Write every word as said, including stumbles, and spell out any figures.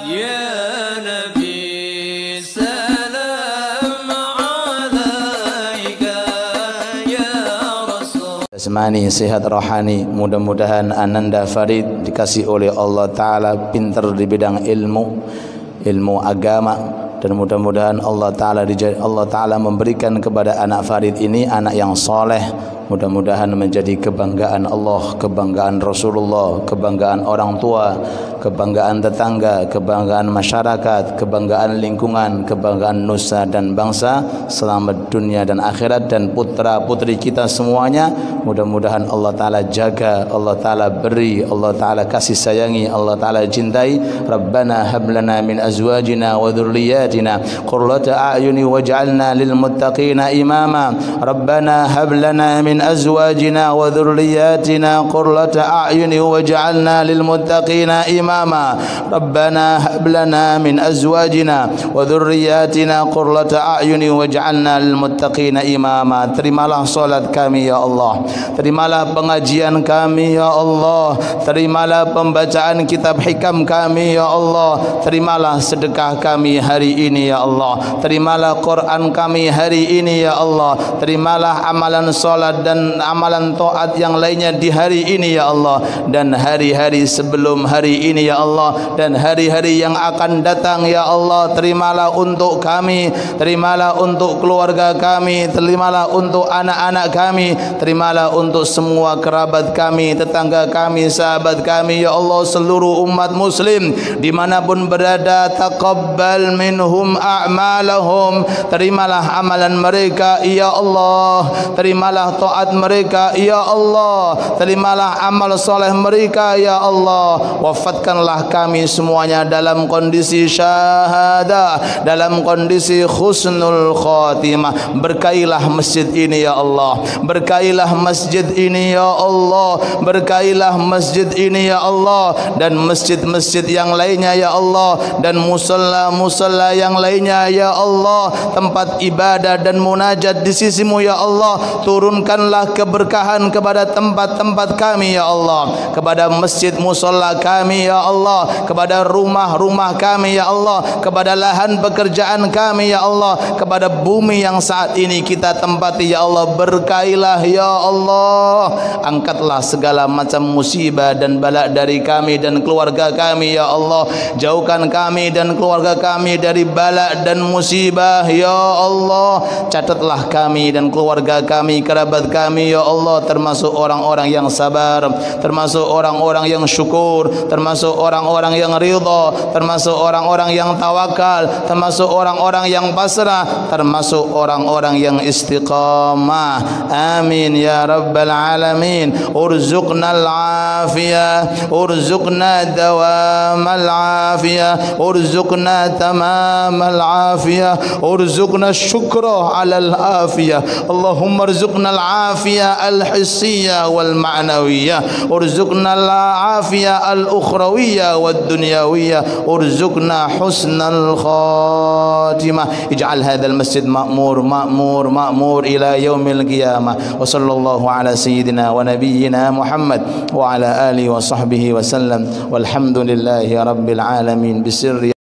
يا نبي سلام عليك يا رسول. Jasmani, sehat rohani, mudah-mudahan Ananda Farid dikasih oleh Allah Ta'ala pintar di bidang ilmu, ilmu agama, dan mudah-mudahan Allah Ta'ala Allah Ta'ala memberikan kepada anak Farid ini anak yang soleh. Mudah-mudahan menjadi kebanggaan Allah, kebanggaan Rasulullah, kebanggaan orang tua, kebanggaan tetangga, kebanggaan masyarakat, kebanggaan lingkungan, kebanggaan nusa dan bangsa, selamat dunia dan akhirat, dan putra putri kita semuanya. Mudah-mudahan Allah Ta'ala jaga, Allah Ta'ala beri, Allah Ta'ala kasih sayangi, Allah Ta'ala cintai. Rabbana hablana min azwajina wa dhurriyyatina qurrata a'yuni waj'alna lil muttaqina imama. Rabbana hablana min azwajina wa dhurriyyatina qurrata a'yuni waj'alna lil muttaqina imama. Rabbana hab lana min azwajina wa dhurriyyatina qurrata a'yuni waj'alna lil muttaqina imama. Terimalah salat kami ya Allah, terimalah pengajian kami ya Allah, terimalah pembacaan kitab hikam kami ya Allah, terimalah sedekah kami hari ini ya Allah, terimalah Quran kami hari ini ya Allah, terimalah amalan salat dan amalan taat yang lainnya di hari ini ya Allah, dan hari-hari sebelum hari ini ya Allah, dan hari-hari yang akan datang ya Allah. Terimalah untuk kami, terimalah untuk keluarga kami, terimalah untuk anak-anak kami, terimalah untuk semua kerabat kami, tetangga kami, sahabat kami ya Allah, seluruh umat muslim dimanapun berada. Taqabbal minhum a'malahum, terimalah amalan mereka ya Allah, terimalah taat mereka ya Allah, terimalah amal soleh mereka ya Allah. Wafatkanlah kami semuanya dalam kondisi syahadah, dalam kondisi husnul khatimah. Berkailah masjid ini ya Allah, berkailah masjid ini ya Allah, berkailah masjid ini ya Allah, dan masjid-masjid yang lainnya ya Allah, dan musalla-musalla yang lainnya ya Allah, tempat ibadah dan munajat di sisimu ya Allah. Turunkanlah keberkahan kepada tempat-tempat kami ya Allah, kepada masjid musalla kami ya Allah, kepada rumah-rumah kami ya Allah, kepada lahan pekerjaan kami ya Allah, kepada bumi yang saat ini kita tempati ya Allah. Berkailah ya Allah, angkatlah segala macam musibah dan bala dari kami dan keluarga kami ya Allah, jauhkan kami dan keluarga kami dari bala dan musibah ya Allah. Catatlah kami dan keluarga kami, kerabat kami ya Allah, termasuk orang-orang yang sabar, termasuk orang-orang yang syukur, termasuk orang-orang yang ridha, termasuk orang-orang yang tawakal, termasuk orang-orang yang pasrah, termasuk orang-orang yang istiqamah. Amin ya rabbal alamin. Urzuqnal afiyah, urzuqna dawamal afiyah, urzuqna tamamal afiyah, urzuqna syukra alal afiyah. Allahumma arzuqna al-afiyah al-hissiyah wal ma'nawiyah, urzuqna al-afiyah al-ukhrawiyah wad dunyawiyah, urzuqna husnal khatimah. Ij'al hadzal masjid ma'mur ma'mur ma'mur ila yaumil qiyamah. Wa sallallahu ala sayyidina wa nabiyyina Muhammad wa ala alihi wa sahbihi wa sallam. Walhamdulillahi rabbil alamin. Bisirri